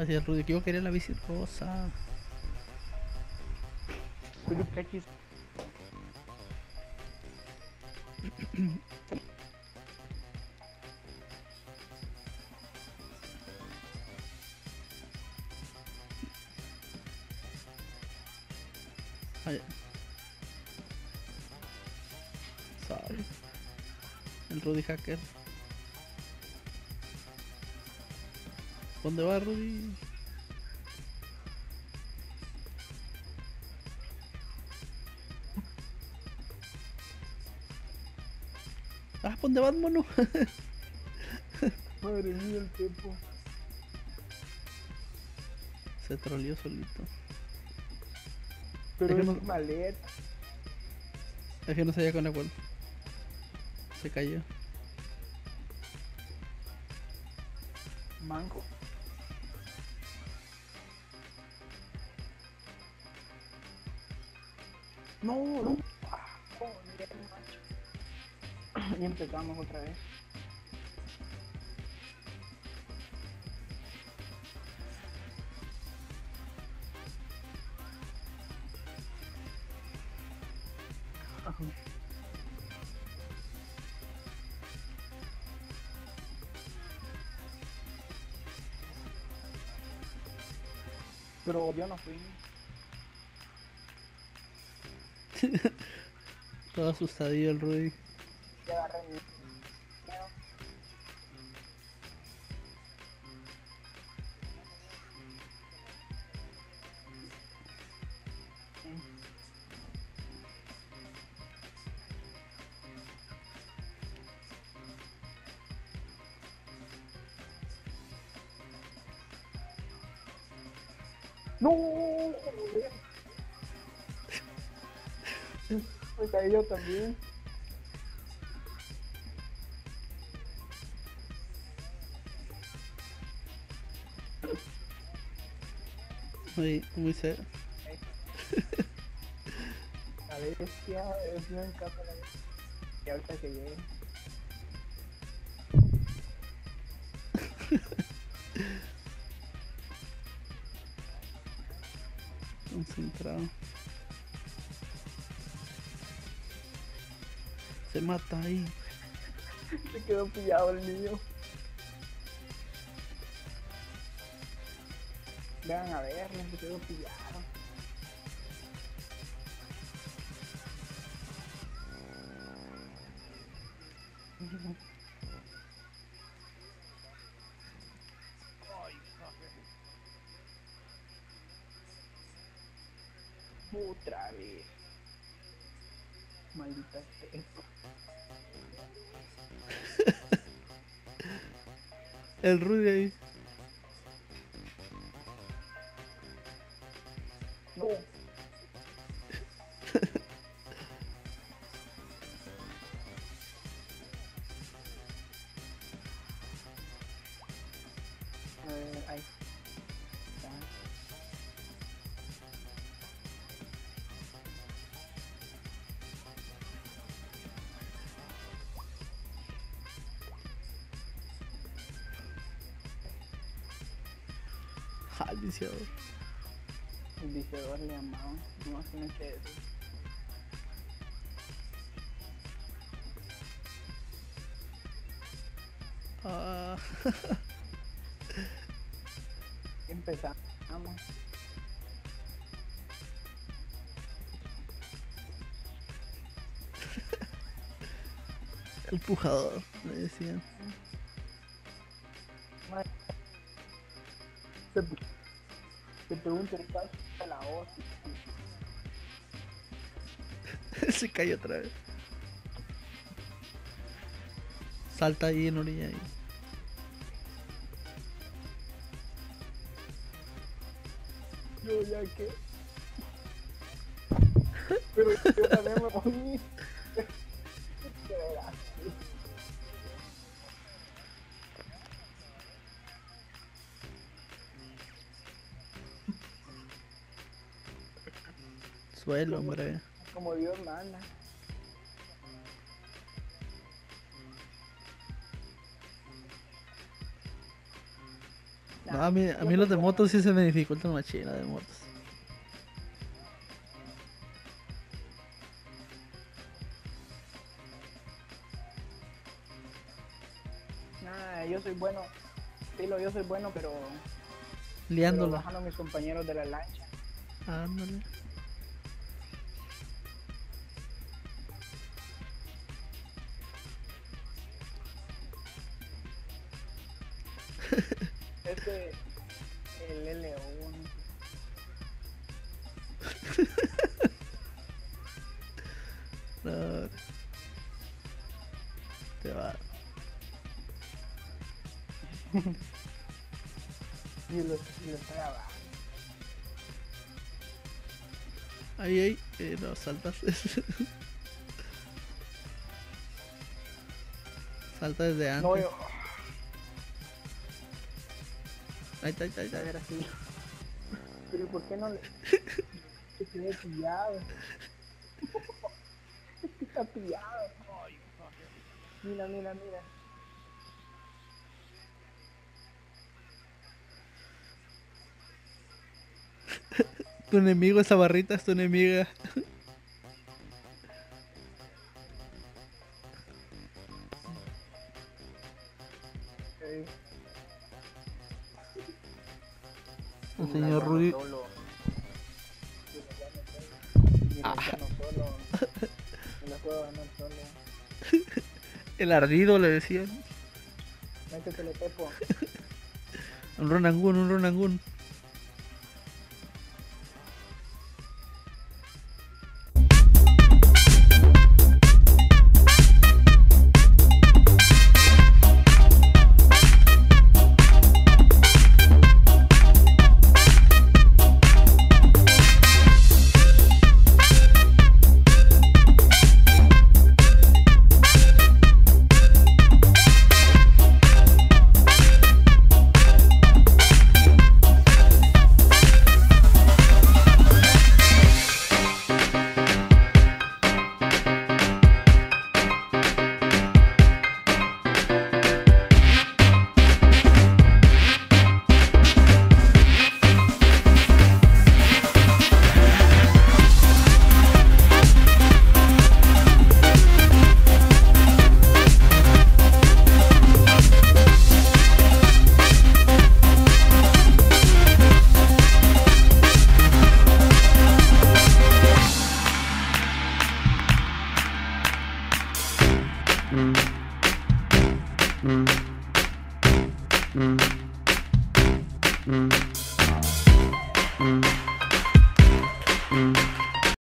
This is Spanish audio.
Hacia el Rudy, que yo quería la bici rosa. Rudy Cachis. Ay, sabe. El Rudy hacker. ¿Dónde va Rudy? Ah, ¿dónde vas, mono? Madre mía, el tiempo. Se troleó solito. Pero Es que es no, maleta. es que no sabía con la cual. Se cayó. Mango. No, no. Ah, joder, macho. Y empezamos otra vez. Pero yo no fui. Todo asustadillo el Rudy. Ya agarré mi miedo. No, joder. Me caí yo también. Muy serio. La bestia es bien capa la bestia. Y ahorita que llegue. Concentrado. Se mata ahí. Se quedó pillado el niño. Vean a verlo, se quedó pillado. Ay, fucker. Otra vez. Maldita estés. El Rudy ahí. No. Ahí está. Ja, el viciador. El viciador le llamaba. No imagínate eso. Ah. Empezamos. El pujador, le decían. Se, se pegó un tripazo a la hostia. Se cayó otra vez. Salta ahí en orilla ahí. Yo ya que. Pero yo también me morí. Qué verás. Suelo, hombre. Como Dios manda. No, a mí los de motos sí se me dificultan machina de motos. Nah, yo soy bueno. Filo, yo soy bueno, pero Liándola. bajando a mis compañeros de la lancha. Ándale. El LO1. No. Te va. Y lo está grabando. Ahí, no, saltas. Salta desde antes. No, yo. Ahí está. A ver, así. Pero ¿por qué no le.? Se quedó pillado. Está pillado. Ay, mira. Tu enemigo, esa barrita es tu enemiga. Okay. El señor Rudy. El ardido le decían. Métetele, Pepo. Un Ronangún. Mm.